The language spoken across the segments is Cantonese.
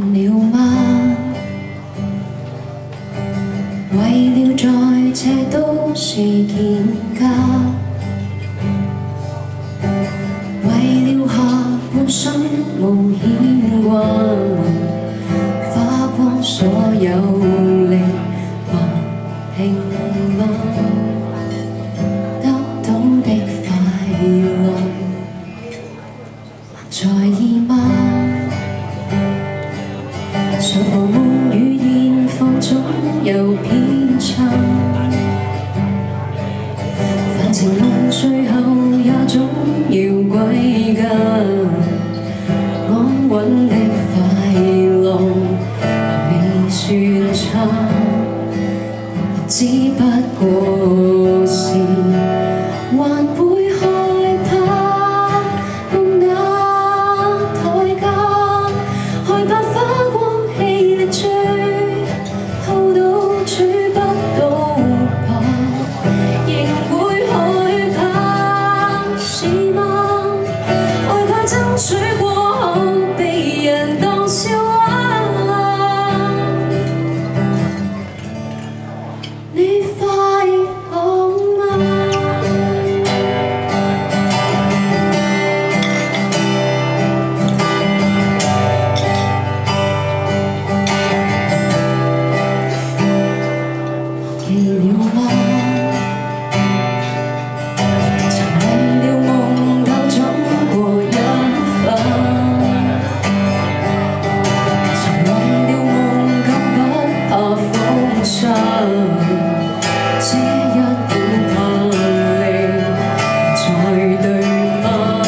了嗎？為了在這都市見家，為了下半生無牽掛，花光所有力或拼嗎？得到的快樂還在意嗎？常無悶與現況總有偏差，反正夢最後也總要歸家，安穩的快樂還未算差，只不過是還會害怕夢那代價，害怕花光氣力追，後到追不到吧，仍會害怕是嗎？害怕爭取過後被人當笑話，你快樂嗎？記了嗎？曾為了夢偷走過一分，曾為了夢禁不下風霜，這一股魄力還在對嗎？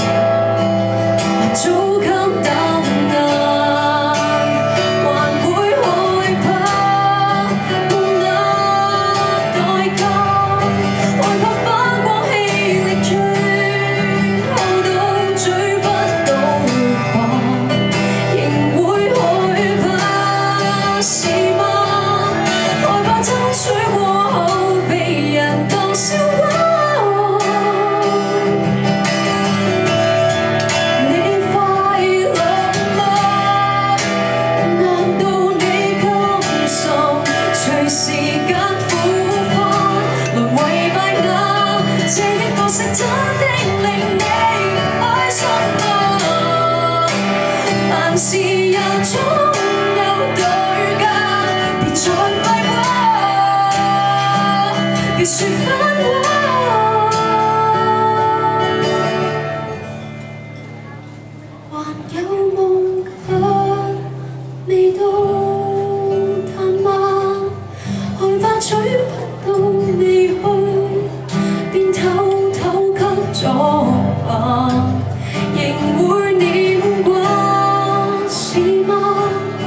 早給答案，還會害怕夢那代價，害怕花光氣力追，後到追不到吧，仍會害怕是嗎？害怕爭取過後被人當笑話，你快樂嗎？難道你甘心隨時間腐化，淪為敗亞？這一個色真的令你開心嗎？凡事也總有代價，別再廢話，別說反話。還有夢卻未到達嗎？害怕取不到未去，便偷偷給咗吧，仍會念掛是嗎？